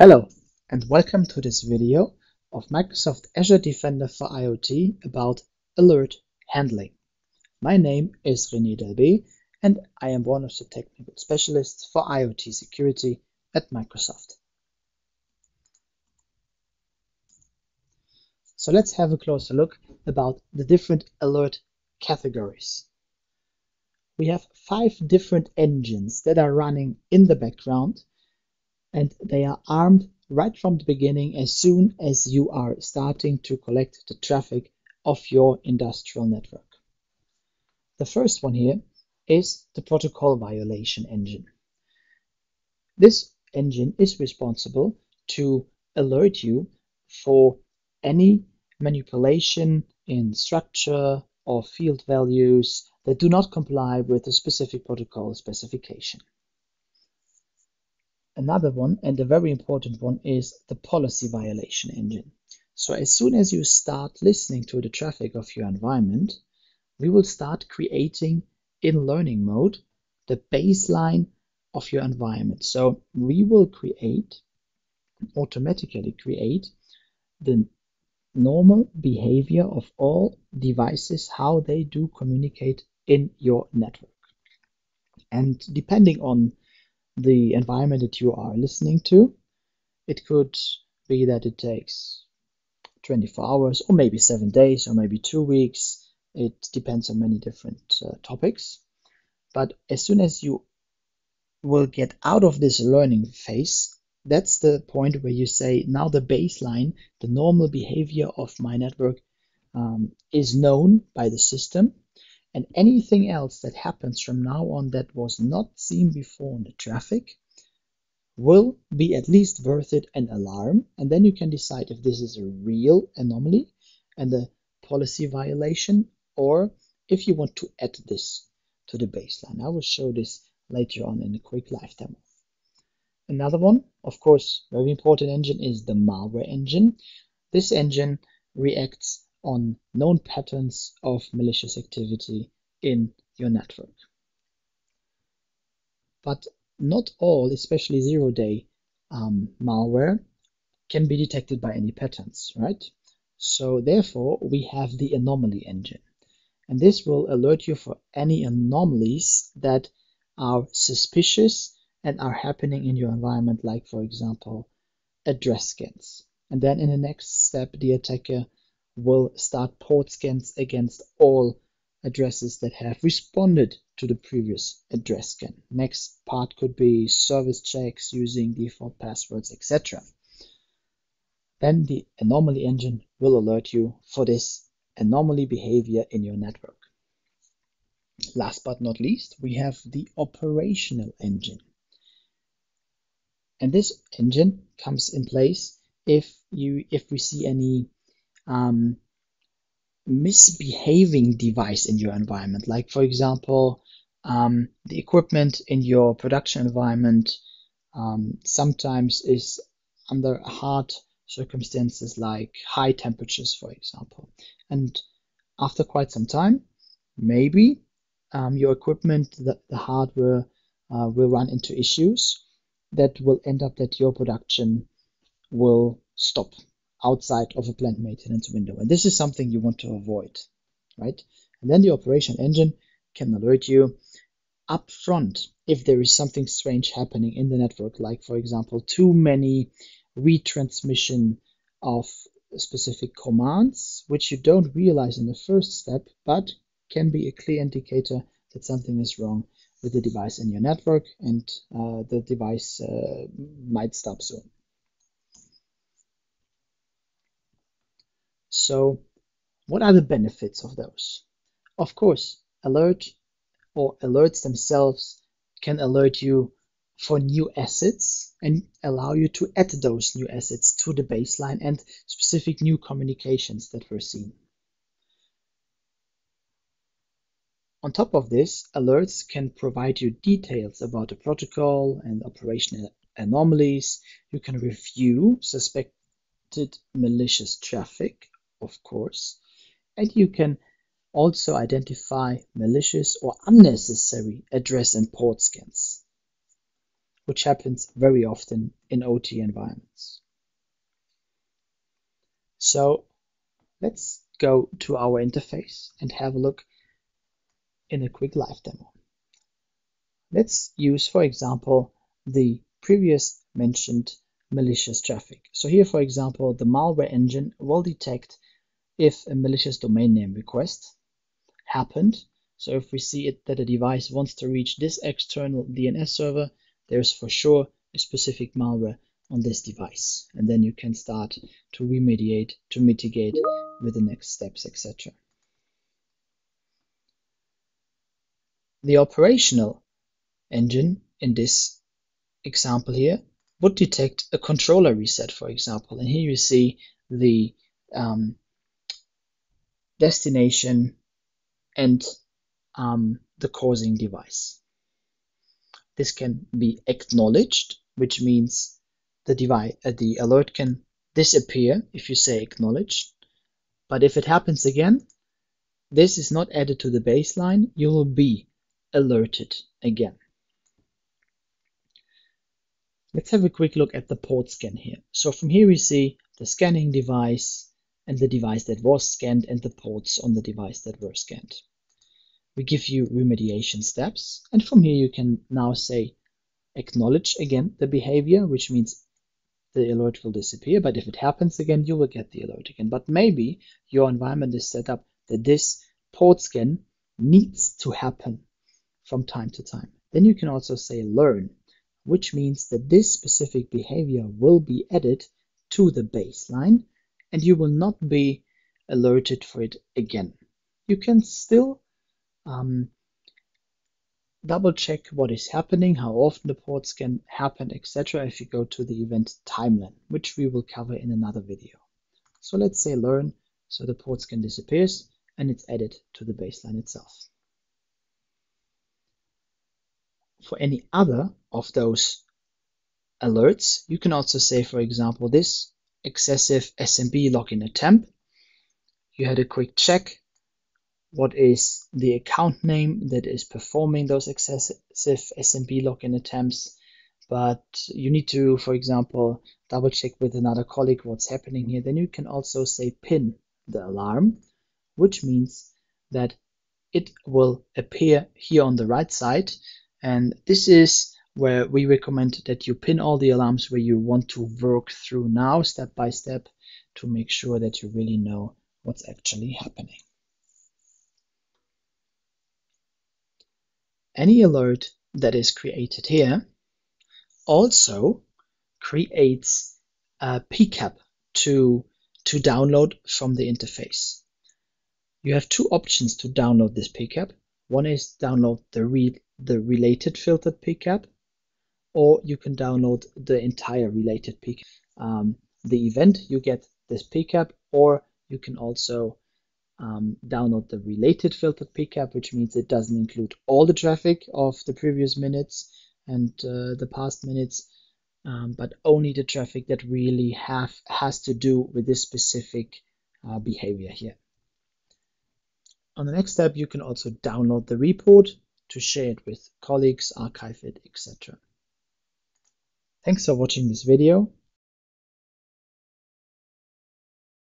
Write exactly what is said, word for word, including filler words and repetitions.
Hello and welcome to this video of Microsoft Azure Defender for IoT about alert handling. My name is René Delbe and I am one of the technical specialists for IoT security at Microsoft. So let's have a closer look about the different alert categories. We have five different engines that are running in the background, and they are armed right from the beginning as soon as you are starting to collect the traffic of your industrial network. The first one here is the protocol violation engine. This engine is responsible to alert you for any manipulation in structure or field values that do not comply with a specific protocol specification. Another one, and a very important one, is the policy violation engine. So as soon as you start listening to the traffic of your environment, we will start creating in learning mode the baseline of your environment. So we will create, automatically create the normal behavior of all devices, how they do communicate in your network. And depending on the environment that you are listening to, it could be that it takes twenty-four hours or maybe seven days or maybe two weeks. It depends on many different uh, topics. But as soon as you will get out of this learning phase, that's the point where you say, now the baseline, the normal behavior of my network um, is known by the system. And anything else that happens from now on that was not seen before in the traffic will be at least worth it an alarm. And then you can decide if this is a real anomaly and a policy violation, or if you want to add this to the baseline. I will show this later on in a quick live demo. Another one, of course, very important engine is the malware engine. This engine reacts on known patterns of malicious activity in your network. But not all, especially zero-day um, malware, can be detected by any patterns, right? So therefore, we have the anomaly engine. And this will alert you for any anomalies that are suspicious and are happening in your environment, like, for example, address scans. And then in the next step, the attacker will start port scans against all addresses that have responded to the previous address scan. Next part could be service checks using default passwords, et cetera. Then the anomaly engine will alert you for this anomaly behavior in your network. Last but not least, we have the operational engine. And this engine comes in place if you if we see any um, misbehaving device in your environment, like, for example, um, the equipment in your production environment um, sometimes is under hard circumstances, like high temperatures, for example. And after quite some time, maybe um, your equipment, the, the hardware, uh, will run into issues that will end up that your production will stop outside of a planned maintenance window. And this is something you want to avoid, right? And then the operation engine can alert you up front if there is something strange happening in the network, like, for example, too many retransmission of specific commands, which you don't realize in the first step, but can be a clear indicator that something is wrong with the device in your network, and uh, the device uh, might stop soon. So what are the benefits of those? Of course, alert or alerts themselves can alert you for new assets and allow you to add those new assets to the baseline and specific new communications that were seen. On top of this, alerts can provide you details about the protocol and operational anomalies. You can review suspected malicious traffic, of course, and you can also identify malicious or unnecessary address and port scans. which happens very often in O T environments. So let's go to our interface and have a look in a quick live demo. Let's use, for example, the previous mentioned malicious traffic. So here, for example, the malware engine will detect if a malicious domain name request happened. So if we see it that a device wants to reach this external D N S server, there's for sure a specific malware on this device. And then you can start to remediate, to mitigate with the next steps, et cetera. The operational engine in this example here would detect a controller reset, for example. And here you see the um, destination and um, the causing device. This can be acknowledged, which means the device, uh, the alert can disappear if you say acknowledged. But if it happens again, this is not added to the baseline. You will be alerted again. Let's have a quick look at the port scan here. So from here we see the scanning device and the device that was scanned and the ports on the device that were scanned. We give you remediation steps, and from here you can now say acknowledge again the behavior, which means the alert will disappear, but if it happens again, you will get the alert again. But maybe your environment is set up that this port scan needs to happen from time to time. Then you can also say learn, which means that this specific behavior will be added to the baseline and you will not be alerted for it again. You can still um, double check what is happening, how often the ports can happen, et cetera if you go to the event timeline, which we will cover in another video. So let's say learn, so the port scan disappears and it's added to the baseline itself. For any other of those alerts, you can also say, for example, this excessive S M B login attempt. You had a quick check. What is the account name that is performing those excessive S M B login attempts? But you need to, for example, double check with another colleague what's happening here. Then you can also say pin the alarm, which means that it will appear here on the right side. And this is where we recommend that you pin all the alarms where you want to work through now, step by step, to make sure that you really know what's actually happening. Any alert that is created here also creates a P CAP to, to download from the interface. You have two options to download this P CAP. One is download the, re the related filtered P CAP, or you can download the entire related P CAP. Um, the event, you get this P CAP, or you can also um, download the related filtered P CAP, which means it doesn't include all the traffic of the previous minutes and uh, the past minutes, um, but only the traffic that really have has to do with this specific uh, behavior here. On the next step, you can also download the report to share it with colleagues, archive it, et cetera. Thanks for watching this video.